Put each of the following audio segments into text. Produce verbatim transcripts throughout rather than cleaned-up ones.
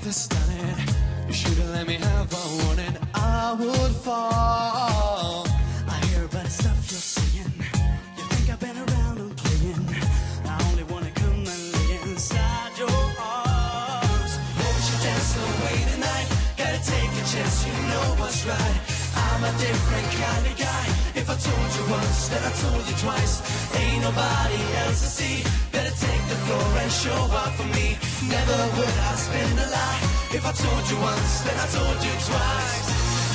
the stunning. You should've let me have a warning. I would fall. I hear about the stuff you're saying. You think I've been around and playing. I only wanna come and lay inside your arms. Won't you dance away tonight? Gotta take a chance, you know what's right. I'm a different kind of guy. If I told you once, then I told you twice. Ain't nobody else to see. Better take the floor and show up for me. Never would I spin a lie. If I told you once, then I told you twice.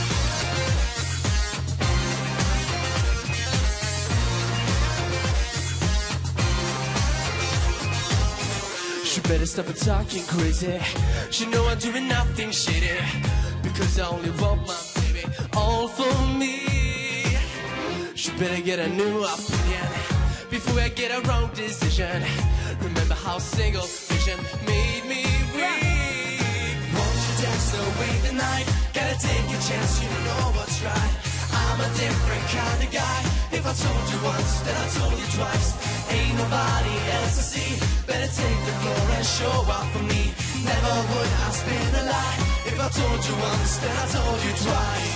She better stop talking crazy. She know I'm doing nothing shitty. Because I only want my baby all for me. She better get a new opinion before I get a wrong decision. Remember how single vision made me weak. Won't you dance away tonight? Gotta take a chance, you know what's right. I'm a different kind of guy. If I told you once, then I told you twice. Ain't nobody else to see. Better take the floor and show up for me. Never would I spin a lie. If I told you once, then I told you twice.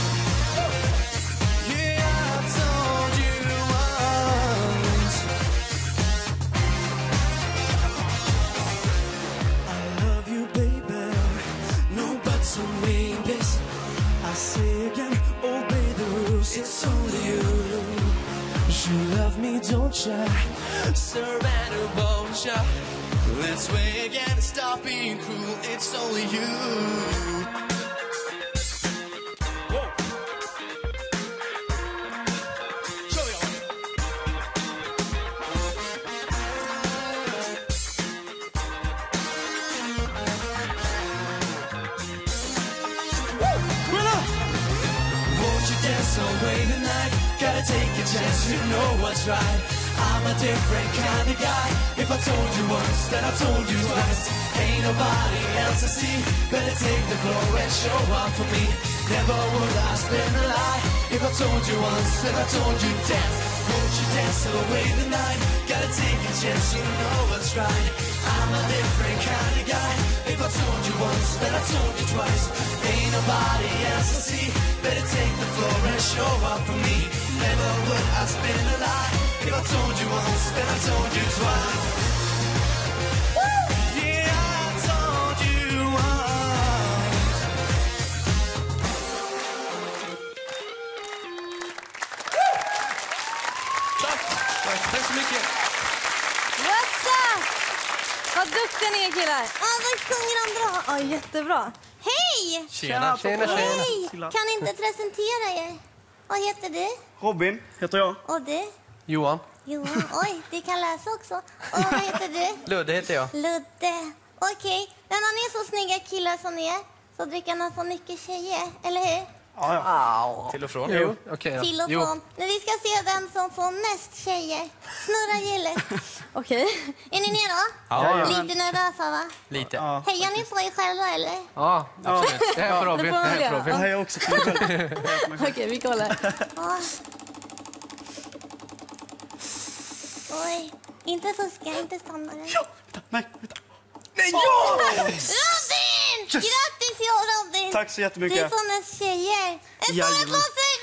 Yeah, I told you once. I love you, baby. No buts or maybes. I say again, oh baby, it's only you. You love me, don't ya? Surrender, won't ya? Let's sway again, stop being cruel. It's only you. Whoa. Show y'all. Won't you dance away tonight? Gotta take a chance, you know what's right. I'm a different kind of guy. If I told you once, then I told you twice. Ain't nobody else to see. Better take the floor and show up for me. Never would I spin a lie. If I told you once, then I told you dance. Won't you dance away tonight? Gotta take a chance, you know what's right. I'm a different kind of guy. If I told you once, then I told you twice. Ain't nobody else to see. Better take the floor and show up for me. Never would I spin a lie. If I told you once, then I told you twice. Woo! Yeah, I told you once. Tack! Tack, tack så mycket. What's up? Vad duktiga ni är, killar. Ja, vad sjunger de bra? Ja, jättebra. Hej! Tjena, tjena, tjena. Hej! Kan ni inte presentera er? Vad heter du? Robin heter jag. Och du? Johan. Johan, oj, du kan läsa också. Och vad heter du? Ludde heter jag. Ludde. Okej, men när ni är så snygga killar som ni är så dricker man så mycket tjejer, eller hur? Ja, ja. Till och från. Jo. Okej. Till och Jo. från. Men vi ska se vem som får mest tjejer. Snurra hjulet. Okej. Är ni ner då? Ja, ja. Lite nervösa, va? Lite. Ja. Hejar ni på er själva, eller? Ja, absolut. Det här är för Robin. Det får Det man här är göra. för Robin. Det här är också till mig själv. Okej, vi kollar. Ja. Oj, inte fuska, inte stanna där. Ja, vänta, nej, vänta. Nej, ja! Robin! Yes! Grattis, jag Robin! Tack så jättemycket. Du får mest tjejer. En stor Jajamän. applåd för